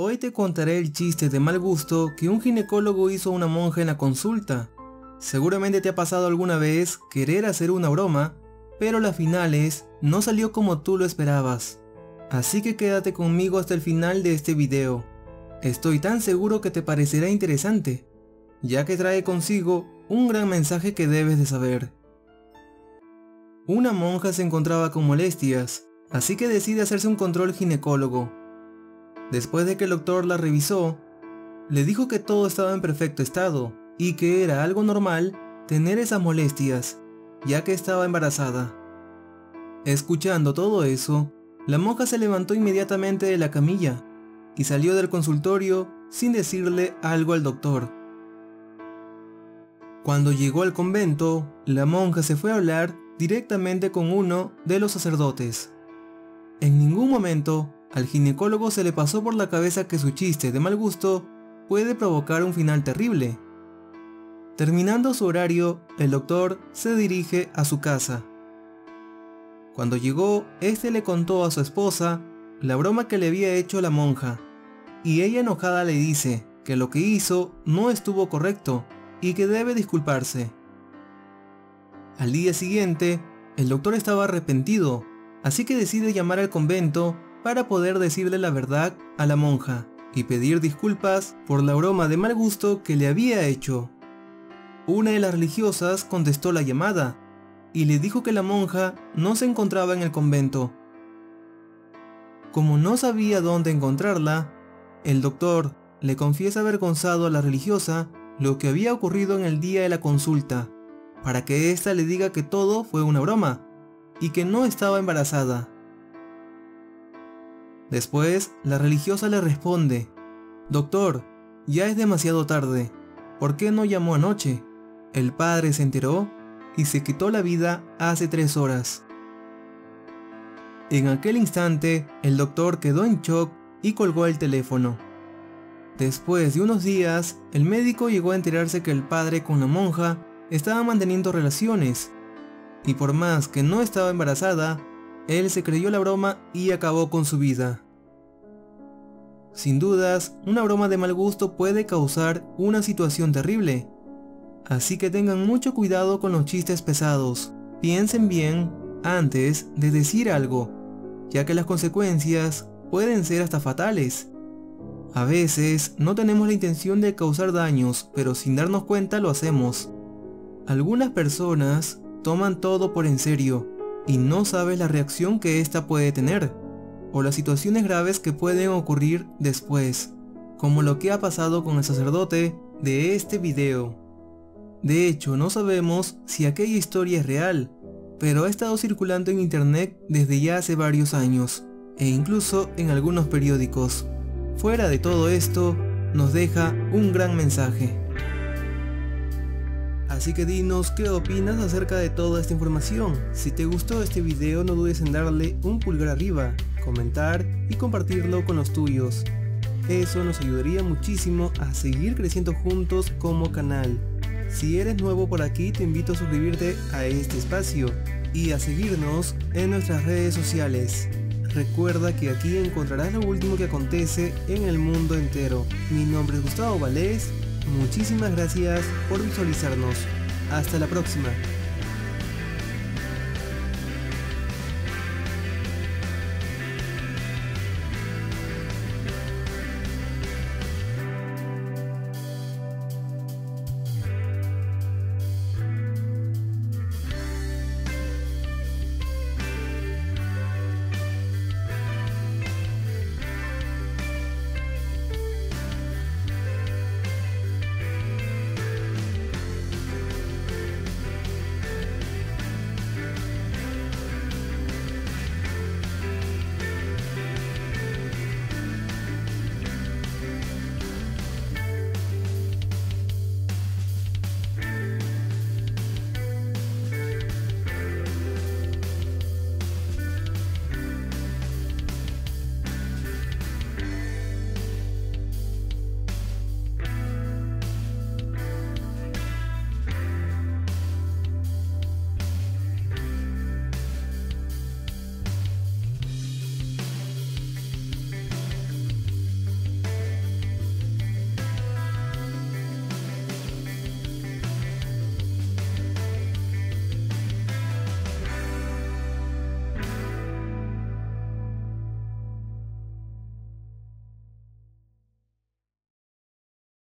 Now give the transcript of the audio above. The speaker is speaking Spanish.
Hoy te contaré el chiste de mal gusto que un ginecólogo hizo a una monja en la consulta. Seguramente te ha pasado alguna vez querer hacer una broma, pero la finales no salió como tú lo esperabas. Así que quédate conmigo hasta el final de este video. Estoy tan seguro que te parecerá interesante, ya que trae consigo un gran mensaje que debes de saber. Una monja se encontraba con molestias, así que decide hacerse un control ginecólogo. Después de que el doctor la revisó, le dijo que todo estaba en perfecto estado y que era algo normal tener esas molestias, ya que estaba embarazada. Escuchando todo eso, la monja se levantó inmediatamente de la camilla y salió del consultorio sin decirle algo al doctor. Cuando llegó al convento, la monja se fue a hablar directamente con uno de los sacerdotes. En ningún momento al ginecólogo se le pasó por la cabeza que su chiste de mal gusto puede provocar un final terrible. Terminando su horario, el doctor se dirige a su casa. Cuando llegó, este le contó a su esposa la broma que le había hecho la monja, y ella enojada le dice que lo que hizo no estuvo correcto y que debe disculparse. Al día siguiente, el doctor estaba arrepentido, así que decide llamar al convento para poder decirle la verdad a la monja y pedir disculpas por la broma de mal gusto que le había hecho. Una de las religiosas contestó la llamada y le dijo que la monja no se encontraba en el convento. Como no sabía dónde encontrarla, el doctor le confiesa avergonzado a la religiosa lo que había ocurrido en el día de la consulta, para que ésta le diga que todo fue una broma y que no estaba embarazada. Después, la religiosa le responde: «Doctor, ya es demasiado tarde, ¿por qué no llamó anoche? El padre se enteró y se quitó la vida hace 3 horas». En aquel instante, el doctor quedó en shock y colgó el teléfono. Después de unos días, el médico llegó a enterarse que el padre con la monja estaban manteniendo relaciones, y por más que no estaba embarazada, él se creyó la broma y acabó con su vida. Sin dudas, una broma de mal gusto puede causar una situación terrible, así que tengan mucho cuidado con los chistes pesados. Piensen bien antes de decir algo, ya que las consecuencias pueden ser hasta fatales. A veces no tenemos la intención de causar daños, pero sin darnos cuenta lo hacemos. Algunas personas toman todo por en serio y no sabes la reacción que ésta puede tener, o las situaciones graves que pueden ocurrir después, como lo que ha pasado con el sacerdote de este video. De hecho, no sabemos si aquella historia es real, pero ha estado circulando en internet desde ya hace varios años, e incluso en algunos periódicos. Fuera de todo esto, nos deja un gran mensaje. Así que dinos qué opinas acerca de toda esta información. Si te gustó este video, no dudes en darle un pulgar arriba, comentar y compartirlo con los tuyos. Eso nos ayudaría muchísimo a seguir creciendo juntos como canal. Si eres nuevo por aquí, te invito a suscribirte a este espacio y a seguirnos en nuestras redes sociales. Recuerda que aquí encontrarás lo último que acontece en el mundo entero. Mi nombre es Gustavo Valdés. Muchísimas gracias por visualizarnos. Hasta la próxima.